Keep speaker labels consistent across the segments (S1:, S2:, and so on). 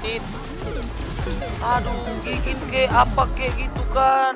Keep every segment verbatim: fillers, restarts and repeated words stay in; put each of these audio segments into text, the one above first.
S1: menit. Aduh, gigit ke apa kayak gitu kan.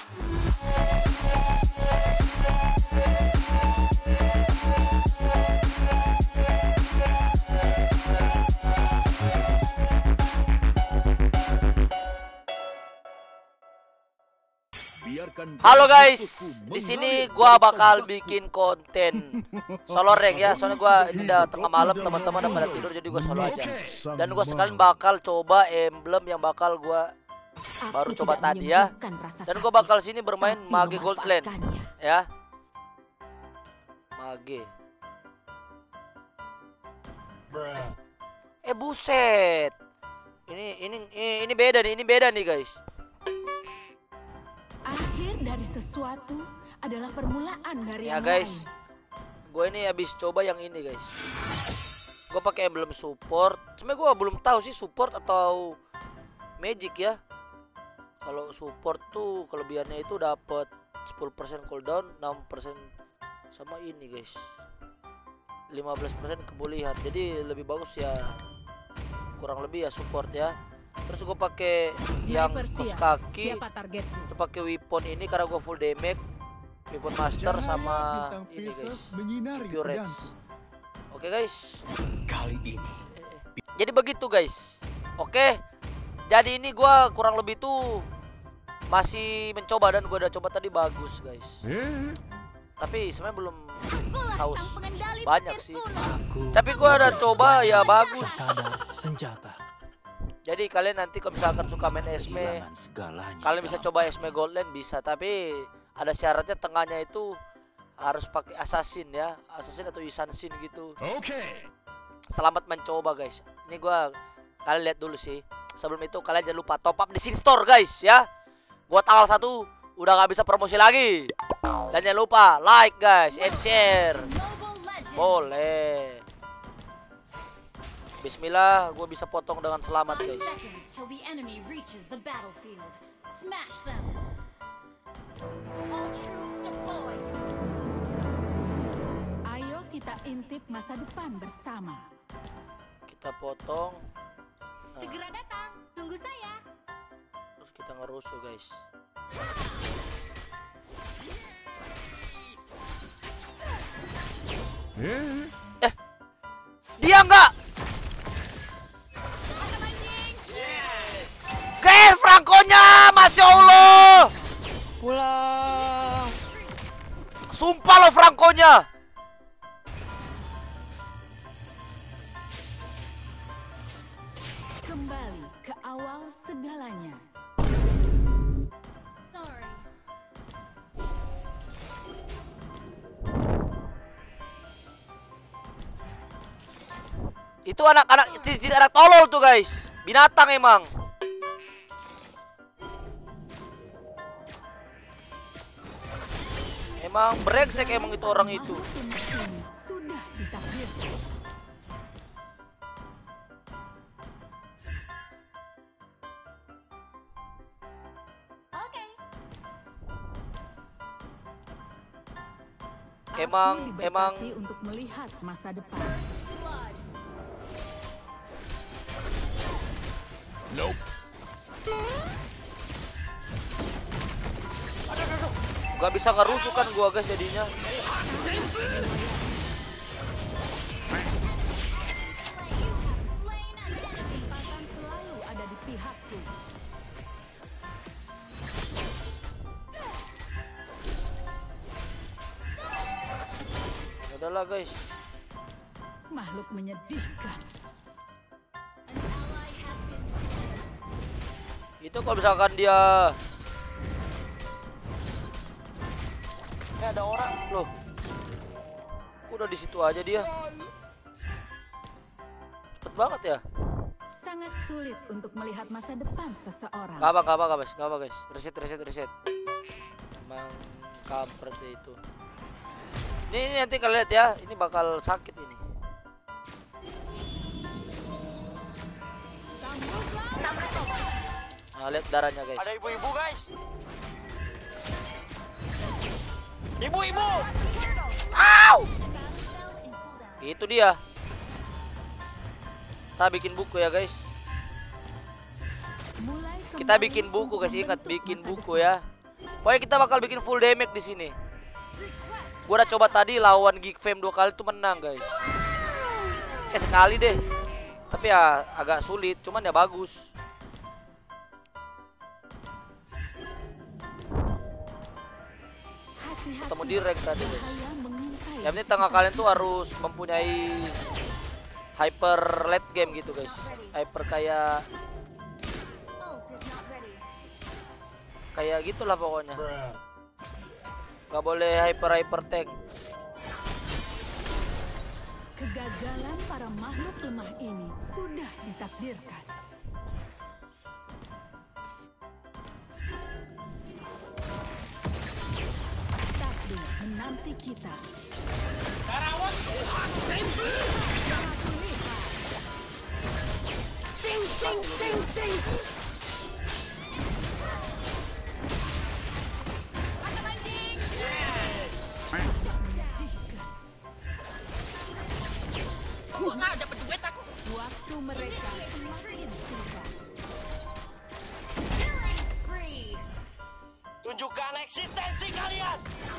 S1: Halo guys, di sini gua bakal bikin konten solo rank ya. Soalnya gua ini udah tengah malam, teman-teman udah pada tidur, jadi gua solo aja. Dan gua sekalian bakal coba emblem yang bakal gua baru coba tadi ya. Dan gua bakal sini bermain Mage Goldland ya. Mage. Eh buset. Ini ini ini beda nih, ini beda nih guys.
S2: Akhir dari sesuatu adalah permulaan dari
S1: ya
S2: yang
S1: guys.
S2: lain.
S1: Gue ini habis coba yang ini guys. Gue pakai emblem support. Sebenarnya gue belum tahu sih support atau magic ya. Kalau support tuh kelebihannya itu dapat sepuluh persen cooldown, enam persen sama ini guys, lima belas persen kemuliaan. Jadi lebih bagus ya, kurang lebih ya support ya. Terus gue pakai yang kos kaki, terus pakai weapon ini karena gue full damage, weapon master sama ini guys, pure rage. Oke guys,
S3: kali ini.
S1: Jadi begitu guys. Oke, jadi ini gue kurang lebih tuh masih mencoba dan gue udah coba tadi bagus guys. Tapi sebenarnya belum tahu banyak sih. Tapi gue udah coba ya bagus.
S3: Senjata.
S1: Jadi kalian nanti kalau misalkan suka main Esme, kalian bisa coba Esme Goldland bisa, tapi ada syaratnya tengahnya itu harus pakai assassin ya, assassin atau Isansin gitu.
S3: Oke. Okay.
S1: Selamat mencoba guys. Ini gua kalian lihat dulu sih. Sebelum itu kalian jangan lupa top up di Sin Store guys ya. Gua tanggal satu udah nggak bisa promosi lagi. Dan jangan lupa like guys and share. Boleh. Bismillah, gue bisa potong dengan selamat guys.
S2: Ayo kita intip masa depan bersama.
S1: Kita potong. Nah.
S2: Segera datang, tunggu saya.
S1: Terus kita ngerusuh guys. Eh, dia enggak. Oke, Franco-nya, Masya Allah. Pulang. Sumpah lo Franco-nya.
S2: Kembali ke awal segalanya. Sorry.
S1: Itu anak-anak tidak anak tolol tuh guys. Binatang emang. Emang brengsek emang itu orang itu.
S2: Sudah ditakdirkan. Oke.
S1: Emang
S2: Aku
S1: emang
S2: diberkati untuk melihat masa depan.
S3: Nope.
S1: gak bisa ngerusuh kan gua guys jadinya.
S2: Selalu ada di pihakku.
S1: Udahlah guys.
S2: Makhluk menyedihkan.
S1: Itu kalau misalkan dia ini ada orang loh. Udah di situ aja dia. Cepet banget ya.
S2: Sangat sulit untuk melihat masa depan seseorang.
S1: Gak apa, gak apa, guys, gak apa guys. Reset, reset, reset. Emang kampret deh itu. Ini, ini nanti kalian lihat ya. Ini bakal sakit ini. Nah, lihat darahnya guys.
S4: Ada ibu-ibu guys. Ibu-ibu.
S1: Au! Itu dia. Kita bikin buku ya guys. Kita bikin buku guys, ingat bikin buku ya. Pokoknya kita bakal bikin full damage di sini. Gua udah coba tadi lawan Geek Fam dua kali tuh menang guys. Eh sekali deh. Tapi ya agak sulit, cuman ya bagus. Ketemu di rank tadi guys. Yang penting tengah kalian tuh harus mempunyai hyper late game gitu guys. Hyper kayak kayak gitulah pokoknya. Gak boleh hyper hyper tank.
S2: Kegagalan para makhluk lemah ini sudah ditakdirkan. Takdir menanti kita.
S5: Sing, sing, sing, sing. Gua nggak dapet duit aku.
S2: Waktu mereka semakin singkat.
S4: Tunjukkan eksistensi kalian.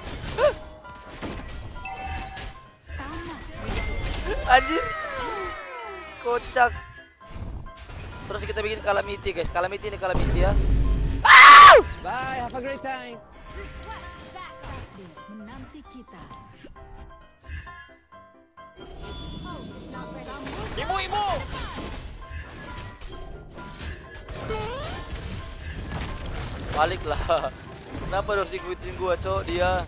S2: Tamat.
S1: Anjir. Kocak. Terus kita bikin calamity guys. Calamity ini calamity ya.
S3: Bye, have a great time.
S2: Takdir menanti kita.
S4: Ibu-ibu.
S1: Balik lah. Kenapa harus ikutin gua cok dia?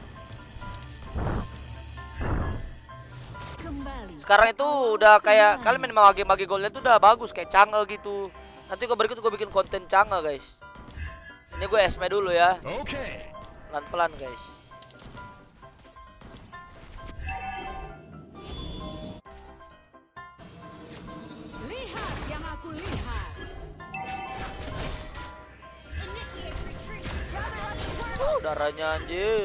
S2: Kembali.
S1: Sekarang itu udah kayak kalian main mage-mage golden itu udah bagus kayak Chang'e gitu. Nanti gua berikut gua bikin konten Chang'e guys. Ini gue esme dulu ya.
S3: Okay.
S1: Pelan-pelan guys.
S2: Lihat yang aku lihat.
S1: Oh, darahnya anjir.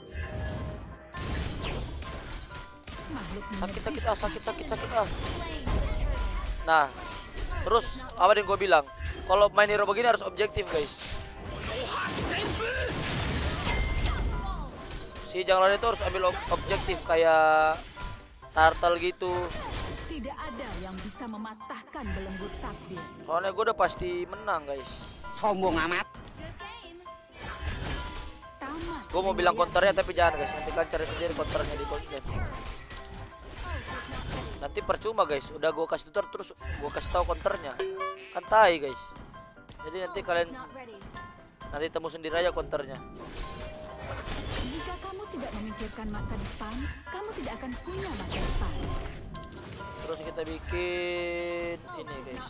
S2: Makhluk
S1: Sakit sakit ah, sakit sakit sakit ah. Nah, terus apa yang gue bilang? Kalau main hero begini harus objektif guys. Si jungler itu harus ambil ob objektif kayak turtle gitu.
S2: tidak ada yang bisa mematahkan belenggu takdir.
S1: Soalnya gue udah pasti menang guys.
S5: Sombong amat.
S2: Tamat.
S1: Gue mau bilang counternya tapi jangan guys. Nanti kan cari sendiri counternya di konten. Nanti percuma guys. Udah gue kasih tutor terus gue kasih tahu counternya. Kan tai guys. Jadi nanti kalian nanti temu sendiri aja counternya.
S2: Jika kamu tidak memikirkan masa depan, kamu tidak akan punya masa depan.
S1: Terus kita bikin ini guys.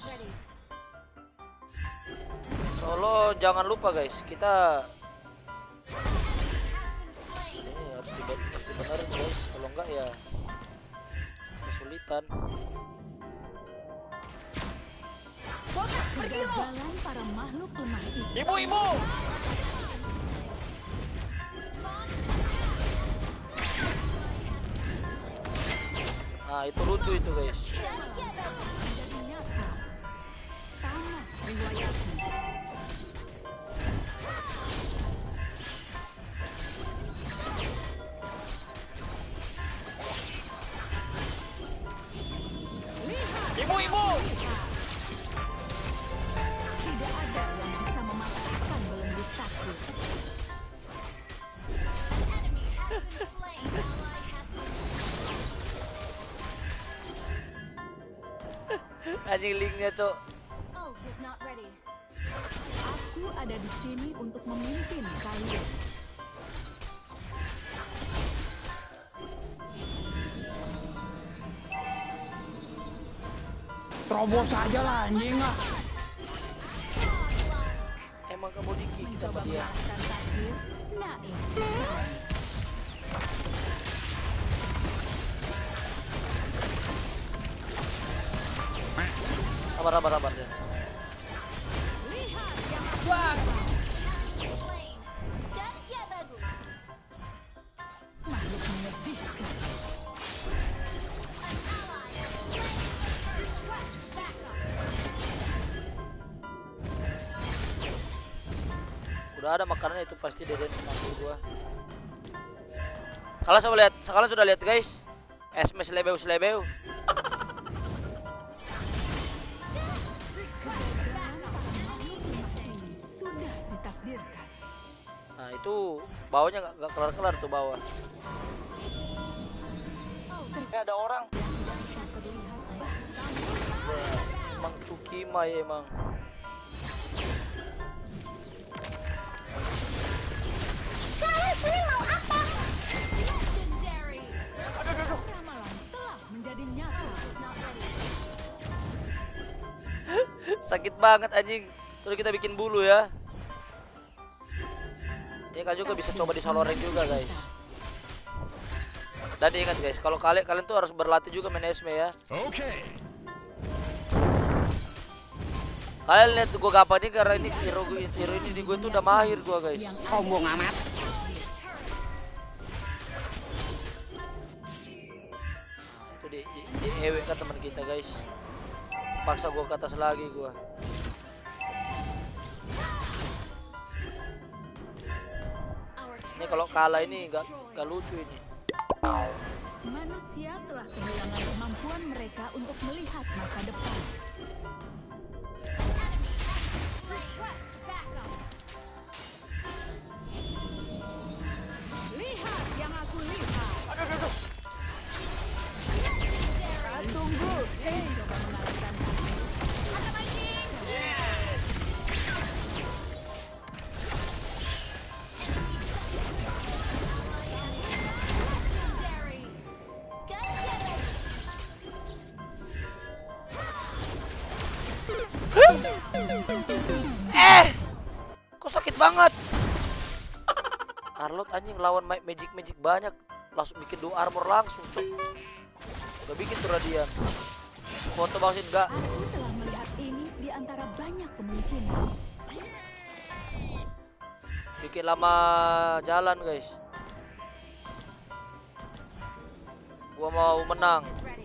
S1: Solo jangan lupa guys, kita ini harus diben harus dibenerin guys. Kalau enggak ya kesulitan.
S2: Kegagalan para makhluk lemah itu.
S4: Ibu-ibu.
S1: Nah itu lucu itu guys.
S2: Menjadi nyata. Tamat riwayatmu.
S4: Ibu-ibu.
S2: Tidak ada yang bisa mematahkan belenggu takdir.
S1: Anjing linknya cok.
S2: Aku ada di sini untuk memimpin kalian.
S3: Terobos aja lah anjing lah.
S1: Emang kamu dikit sama
S2: Mencoba
S1: dia.
S2: melakukan takdir, naif.
S1: Sabar sabar sabar ya.
S2: Makhluk menyedihkan.
S1: Udah ada makanannya itu pasti Deden nanti gua. Kalian sudah lihat, kalian sudah lihat guys. Esme selebeu selebeu.
S2: Sudah ditakdirkan.
S1: Nah itu bawahnya nggak nggak kelar-kelar tuh bawah.
S4: Eh, ada orang.
S1: Emang Tsukima ya emang.
S2: Ramalan telah menjadi nyata.
S1: Sakit banget anjing. Terus kita bikin bulu ya. Ini kan juga bisa coba di solo rank juga guys. Dan ingat guys, kalau kalian kalian tuh harus berlatih juga main Esme ya.
S6: Oke. Okay.
S1: Kalian lihat gue gampang nih karena ini hero gue, hero ini di gue tuh udah mahir gue guys.
S5: Sombong amat.
S1: Nah, itu di, di, di E W kan teman kita guys. Paksa gue ke atas lagi gue. Ini kalau kalah ini nggak nggak lucu ini.
S2: Manusia telah kehilangan kemampuan mereka untuk melihat masa depan. Lihat yang aku lihat.
S4: Aduh, aduh, aduh.
S2: Tunggu, eh, coba mengalahkan kami.
S1: Eh, kok sakit banget. Arlot anjing lawan magic magic banyak, langsung bikin dua armor langsung cuk. Udah bikin tuh radian. Foto bangsin enggak?
S2: Aku telah melihat ini di antara banyak kemungkinan.
S1: Bikin lama jalan guys. Gua mau menang.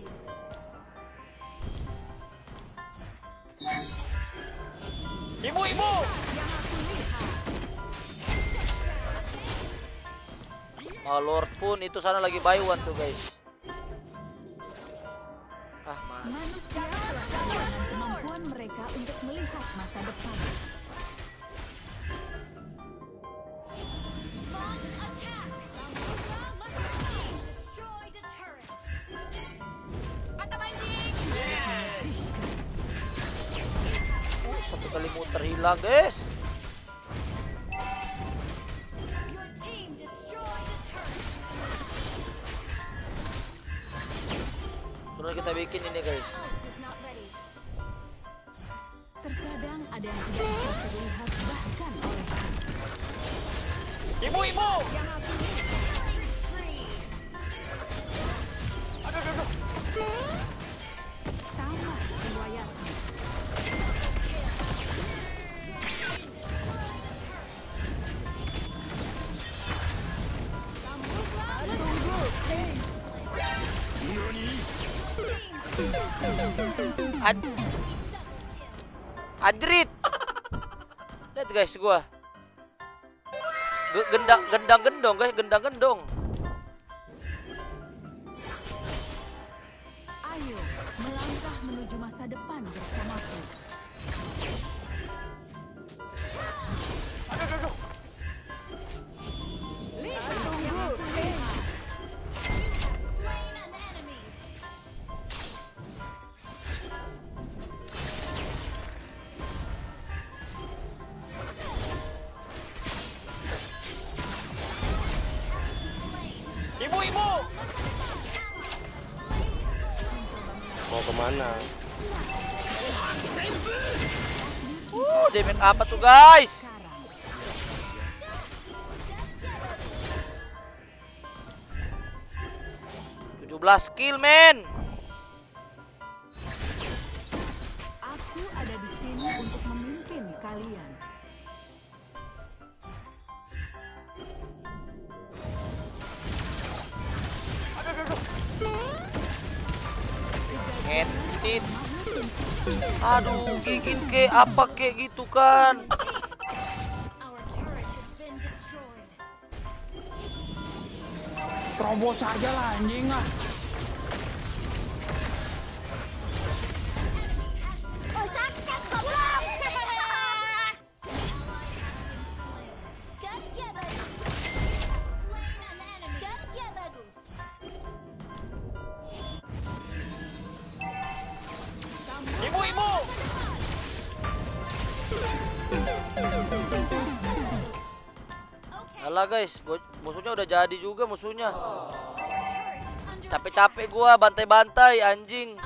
S4: Ibu-ibu.
S1: Malord pun itu sana lagi buy one tuh guys. Ah man.
S2: Manusia telah kehilangan kemampuan mereka untuk melihat masa depan.
S1: Uh, satu kali muter hilang guys. Terus kita bikin ini guys.
S2: Terkadang ada yang tidak bisa terlihat bahkan oleh
S4: Ibu-ibu.
S2: yang aku lihat.
S4: Aduh, aduh, aduh.
S2: Tamat riwayatnya.
S1: Ad Adrit. Lihat guys gua. G- gendang gendang gendong guys, gendang gendong.
S2: Ayo melangkah menuju masa depan bersamaku.
S4: Aduh, aduh, aduh.
S2: Lihat yang aku lihat.
S4: Ibu-ibu.
S6: Mau kemana?
S1: Uh, damage apa tuh guys?
S2: Sekarang
S1: tujuh belas kill men.
S2: aku ada di sini untuk memimpin kalian.
S1: Ngetit. Aduh, gigit ke apa kayak gitu kan.
S3: Terobos aja lah anjing ah.
S5: Oh, sakit goblok.
S2: Gotcha bagus. Gotcha bagus.
S4: Ibu, ibu.
S1: Alah guys, gua, musuhnya udah jadi juga musuhnya. Capek-capek gua bantai-bantai anjing.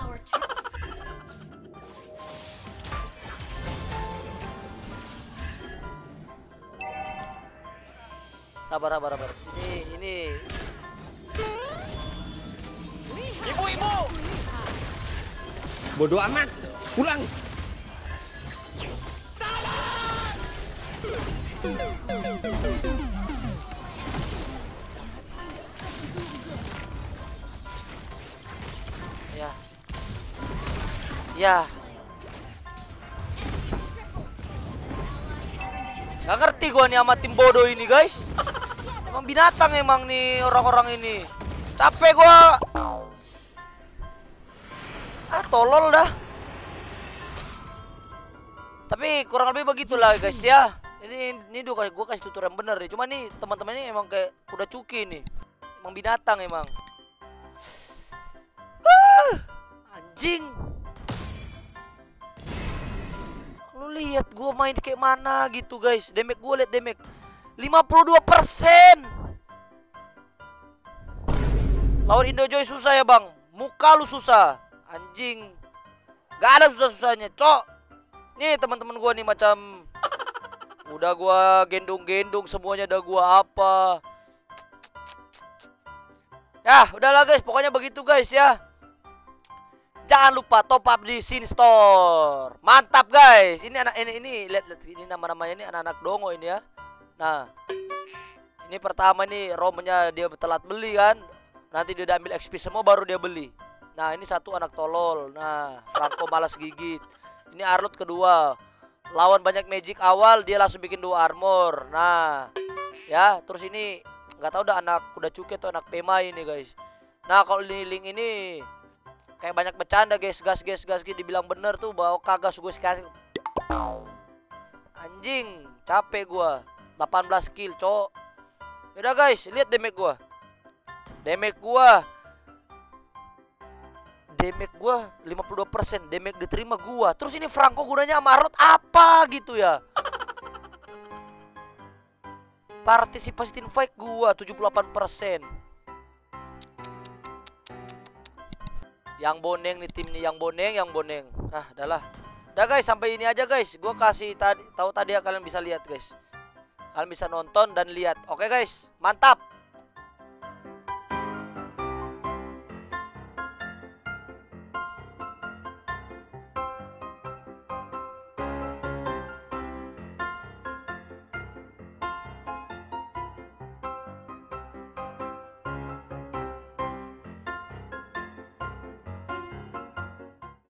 S1: Sabar, sabar, sabar. Ini, ini.
S4: Ibu, ibu.
S6: Bodoh amat. Pulang.
S1: Ya. Ya. Gak ngerti gua nih sama tim bodoh ini, guys. Emang binatang emang nih orang-orang ini. Capek gua. Ah, tolol dah. Tapi kurang lebih begitulah, guys ya. Ini ini tuh kayak gua kasih tutur yang bener nih. Cuma nih teman-teman ini emang kayak kuda cuki nih. Emang binatang emang. Ah, anjing. Lu lihat gua main kayak mana gitu, guys. Damage gua, lihat damage lima puluh dua persen. Lawan Indojoy susah ya, Bang. Muka lu susah. Anjing. Gak ada susah-susahnya, cok. Nih teman-teman gua nih macam udah gua gendong-gendong semuanya, udah gua apa. Ya, udahlah guys, pokoknya begitu guys ya. Jangan lupa top up di Sin Store. Mantap guys. Ini anak ini ini lihat lihat ini nama-namanya ini anak-anak dongo ini ya. Nah. Ini pertama nih romnya dia telat beli kan. Nanti dia udah ambil X P semua baru dia beli. Nah, ini satu anak tolol. Nah, Franco malas gigit. Ini Arlot kedua. Lawan banyak magic awal dia langsung bikin dua armor. Nah, ya, terus ini nggak tahu udah anak kuda cuke atau anak Pema ini guys. Nah, kalau di link ini kayak banyak bercanda guys, gas gas gas gitu dibilang bener tuh bahwa kagak gue sekali. Anjing, capek gua. delapan belas kill, cok. Udah guys, lihat damage gua. Damage gua. Damage gua lima puluh dua persen, damage diterima gua. Terus ini Franco gunanya sama Arlot apa gitu ya? Partisipasi team fight gua tujuh puluh delapan persen. Yang boneng nih tim nih, yang boneng, yang boneng. Ah, udahlah. Udah guys, sampai ini aja guys. Gua kasih tadi tahu tadi ya, kalian bisa lihat guys. Kalian bisa nonton dan lihat. Oke guys, mantap.